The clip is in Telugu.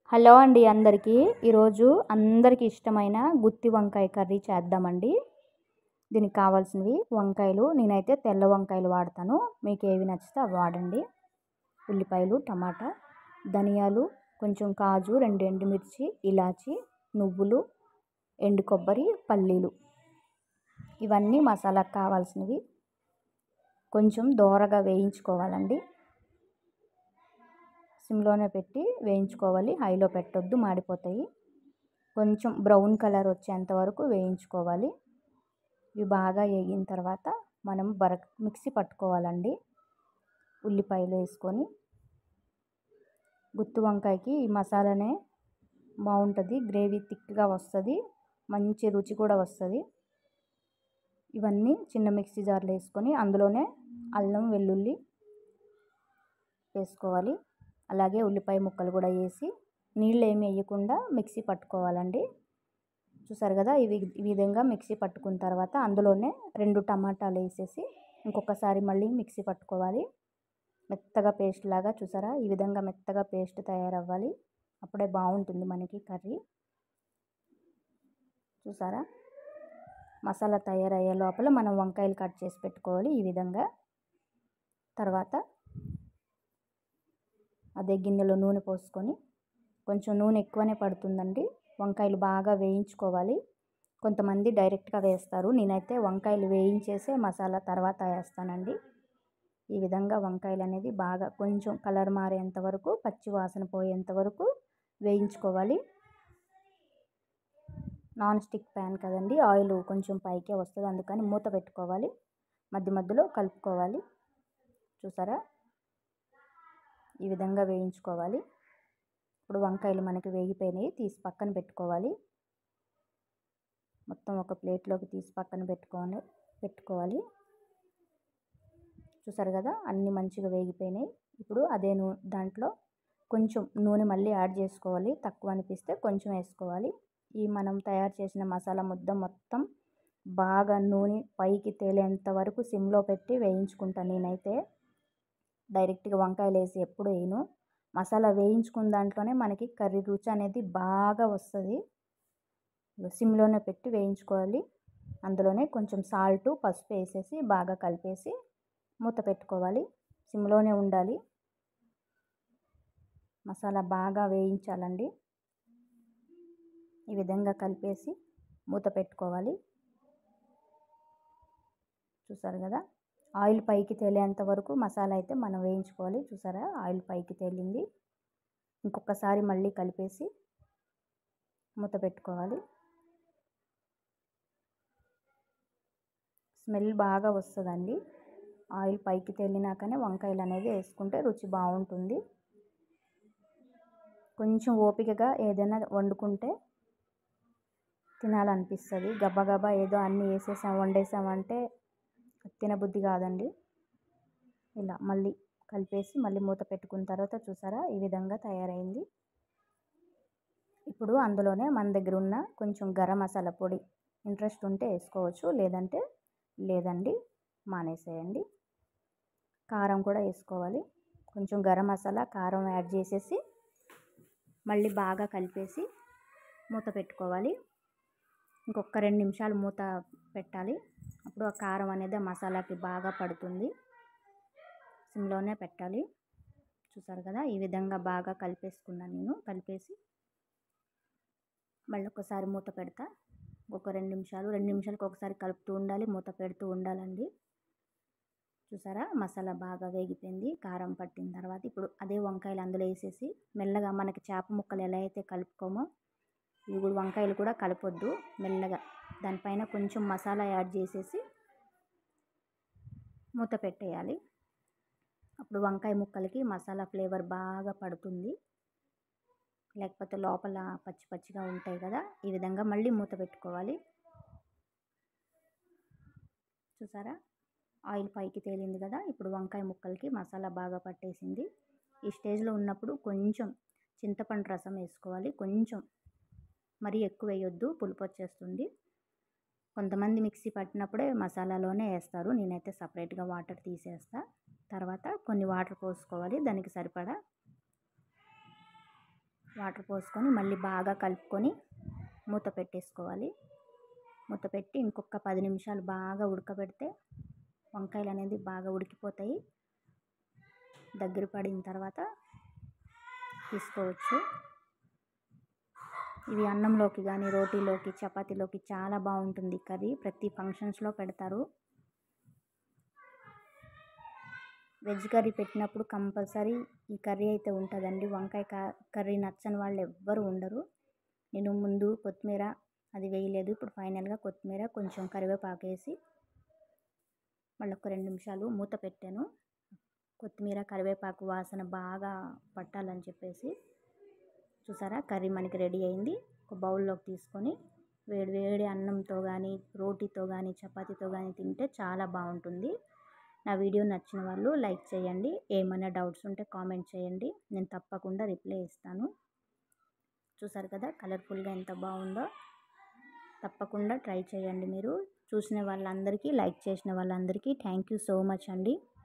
హలో అండి అందరికీ. ఈరోజు అందరికీ ఇష్టమైన గుత్తి వంకాయ కర్రీ చేద్దామండి. దీనికి కావాల్సినవి వంకాయలు, నేనైతే తెల్ల వంకాయలు వాడతాను, మీకు ఏవి నచ్చితే అవి వాడండి. ఉల్లిపాయలు, టమాటా, ధనియాలు, కొంచెం కాజు, 2 ఎండుమిర్చి, ఇలాచి, నువ్వులు, ఎండు కొబ్బరి, పల్లీలు, ఇవన్నీ మసాలాకు కావాల్సినవి. కొంచెం దోరగా వేయించుకోవాలండి. సిమ్లోనే పెట్టి వేయించుకోవాలి, హైలో పెట్టొద్దు, మాడిపోతాయి. కొంచెం బ్రౌన్ కలర్ వచ్చేంత వరకు వేయించుకోవాలి. ఇవి బాగా వేగిన తర్వాత మనం మిక్సీ పట్టుకోవాలండి. ఉల్లిపాయలు వేసుకొని, గుత్తి వంకాయకి ఈ మసాలానే బాగుంటుంది, గ్రేవీ థిక్గా వస్తుంది, మంచి రుచి కూడా వస్తుంది. ఇవన్నీ చిన్న మిక్సీ జార్లో వేసుకొని అందులోనే అల్లం వెల్లుల్లి వేసుకోవాలి. అలాగే ఉల్లిపాయ ముక్కలు కూడా వేసి నీళ్ళు ఏమి వేయకుండా మిక్సీ పట్టుకోవాలండి. చూసారు కదా, ఈ విధంగా మిక్సీ పట్టుకున్న తర్వాత అందులోనే 2 టమాటాలు వేసేసి ఇంకొకసారి మళ్ళీ మిక్సీ పట్టుకోవాలి. మెత్తగా పేస్ట్ లాగా, చూసారా, ఈ విధంగా మెత్తగా పేస్ట్ తయారవ్వాలి. అప్పుడే బాగుంటుంది మనకి కర్రీ. చూసారా, మసాలా తయారయ్యే లోపల మనం వంకాయలు కట్ చేసి పెట్టుకోవాలి ఈ విధంగా. తర్వాత అదే గిన్నెలో నూనె పోసుకొని, కొంచెం నూనె ఎక్కువనే పడుతుందండి, వంకాయలు బాగా వేయించుకోవాలి. కొంతమంది డైరెక్ట్గా వేస్తారు, నేనైతే వంకాయలు వేయించేసే మసాలా తర్వాత వేస్తానండి. ఈ విధంగా వంకాయలు అనేది బాగా కొంచెం కలర్ మారేంత వరకు, పచ్చి వాసన పోయేంత వరకు వేయించుకోవాలి. నాన్ స్టిక్ ప్యాన్ కదండి, ఆయిల్ కొంచెం పైకే వస్తుంది, అందుకని మూత పెట్టుకోవాలి, మధ్య మధ్యలో కలుపుకోవాలి. చూసారా, ఈ విధంగా వేయించుకోవాలి. ఇప్పుడు వంకాయలు మనకి వేగిపోయినాయి, తీసి పక్కన పెట్టుకోవాలి. మొత్తం ఒక ప్లేట్లోకి తీసి పక్కన పెట్టుకోవాలి. చూసారు కదా, అన్నీ మంచిగా వేగిపోయినాయి. ఇప్పుడు అదే దాంట్లో కొంచెం నూనె మళ్ళీ యాడ్ చేసుకోవాలి, తక్కువ అనిపిస్తే కొంచెం వేసుకోవాలి. ఈ మనం తయారు చేసిన మసాలా ముద్ద మొత్తం బాగా నూనె పైకి తేలేంత వరకు సిమ్లో పెట్టి వేయించుకుంటాను. నేనైతే డైరెక్ట్గా వంకాయలు వేసి ఎప్పుడు వేయను, మసాలా వేయించుకున్న దాంట్లోనే మనకి కర్రీ రుచి అనేది బాగా వస్తుంది. సిమ్లోనే పెట్టి వేయించుకోవాలి. అందులోనే కొంచెం సాల్ట్, పసుపు వేసేసి బాగా కలిపేసి మూత పెట్టుకోవాలి. సిమ్లోనే ఉండాలి, మసాలా బాగా వేయించాలండి. ఈ విధంగా కలిపేసి మూత పెట్టుకోవాలి. చూసారు కదా, ఆయిల్ పైకి తేలేంత వరకు మసాలా అయితే మనం వేయించుకోవాలి. చూసారా, ఆయిల్ పైకి తేలింది. ఇంకొకసారి మళ్ళీ కలిపేసి మూత పెట్టుకోవాలి. స్మెల్ బాగా వస్తుందండి, ఆయిల్ పైకి తేలినాకనే వంకాయలు అనేది వేసుకుంటే రుచి బాగుంటుంది. కొంచెం ఓపికగా ఏదైనా వండుకుంటే తినాలనిపిస్తుంది. గబగబా ఏదో అన్నీ వండేసామంటే తినబుద్ధి కాదండి. ఇలా మళ్ళీ కలిపేసి మళ్ళీ మూత పెట్టుకున్న తర్వాత చూసారా, ఈ విధంగా తయారైంది. ఇప్పుడు అందులోనే మన దగ్గర ఉన్న కొంచెం గరం మసాలా పొడి ఇంట్రెస్ట్ ఉంటే వేసుకోవచ్చు, లేదంటే లేదండి, మానేసేయండి. కారం కూడా వేసుకోవాలి. కొంచెం గరం మసాలా, కారం యాడ్ చేసేసి మళ్ళీ బాగా కలిపేసి మూత పెట్టుకోవాలి. ఇంకొక 2 నిమిషాలు మూత పెట్టాలి. అప్పుడు ఆ కారం అనేది మసాలాకి బాగా పడుతుంది. సిమ్లోనే పెట్టాలి. చూసారు కదా, ఈ విధంగా బాగా కలిపేసుకున్నాను నేను. కలిపేసి మళ్ళీ ఒకసారి మూత పెడతా. ఒక 2 నిమిషాలకు ఒకసారి కలుపుతూ ఉండాలి, మూత పెడుతూ ఉండాలండి. చూసారా, మసాలా బాగా వేగిపోయింది, కారం పట్టిన తర్వాత ఇప్పుడు అదే వంకాయలు అందులో వేసేసి మెల్లగా మనకి చేప ముక్కలు ఎలా అయితే కలుపుకోమో ఇవి కూడా వంకాయలు కూడా కలపొద్దు, మెల్లగా దానిపైన కొంచెం మసాలా యాడ్ చేసేసి మూత పెట్టేయాలి. అప్పుడు వంకాయ ముక్కలకి మసాలా ఫ్లేవర్ బాగా పడుతుంది, లేకపోతే లోపల పచ్చి పచ్చిగా ఉంటాయి కదా. ఈ విధంగా మళ్ళీ మూత పెట్టుకోవాలి. చూసారా, ఆయిల్ పైకి తేలింది కదా. ఇప్పుడు వంకాయ ముక్కలకి మసాలా బాగా పట్టేసింది. ఈ స్టేజ్లో ఉన్నప్పుడు కొంచెం చింతపండు రసం వేసుకోవాలి. కొంచెం మరీ ఎక్కువ వేయొద్దు, పులుపు వచ్చేస్తుంది. కొంతమంది మిక్సీ పట్టినప్పుడే మసాలాలోనే వేస్తారు, నేనైతే సపరేట్గా వాటర్ తీసేస్తా. తర్వాత కొన్ని వాటర్ పోసుకోవాలి దానికి సరిపడా. వాటర్ పోసుకొని మళ్ళీ బాగా కలుపుకొని మూత పెట్టేసుకోవాలి. మూత పెట్టి ఇంకొక 10 నిమిషాలు బాగా ఉడకబెడితే వంకాయలు అనేది బాగా ఉడికిపోతాయి. దగ్గర పడిన తర్వాత తీసుకోవచ్చు. ఇవి అన్నంలోకి కానీ రోటీలోకి చపాతీలోకి చాలా బాగుంటుంది కర్రీ. ప్రతి ఫంక్షన్స్లో పెడతారు. వెజ్ కర్రీ పెట్టినప్పుడు కంపల్సరీ ఈ కర్రీ అయితే ఉంటుందండి. వంకాయ కర్రీ నచ్చని వాళ్ళు ఎవ్వరు ఉండరు. నేను ముందు కొత్తిమీర అది వేయలేదు. ఇప్పుడు ఫైనల్గా కొత్తిమీర కొంచెం కరివేపాకు వేసి మళ్ళీ ఒక 2 నిమిషాలు మూత పెట్టాను. కొత్తిమీర కరివేపాకు వాసన బాగా పట్టాలని చెప్పేసి. చూసారా, కర్రీ మనకి రెడీ అయింది. ఒక బౌల్లోకి తీసుకొని వేడి వేడి అన్నంతో కానీ రోటీతో కానీ చపాతీతో కానీ తింటే చాలా బాగుంటుంది. నా వీడియో నచ్చిన వాళ్ళు లైక్ చేయండి. ఏమైనా డౌట్స్ ఉంటే కామెంట్ చేయండి. నేను తప్పకుండా రిప్లై ఇస్తాను. చూసారు కదా కలర్ఫుల్గా ఎంత బాగుందో. తప్పకుండా ట్రై చేయండి మీరు. చూసిన వాళ్ళందరికీ, లైక్ చేసిన వాళ్ళందరికీ థ్యాంక్ యూ సో మచ్ అండి.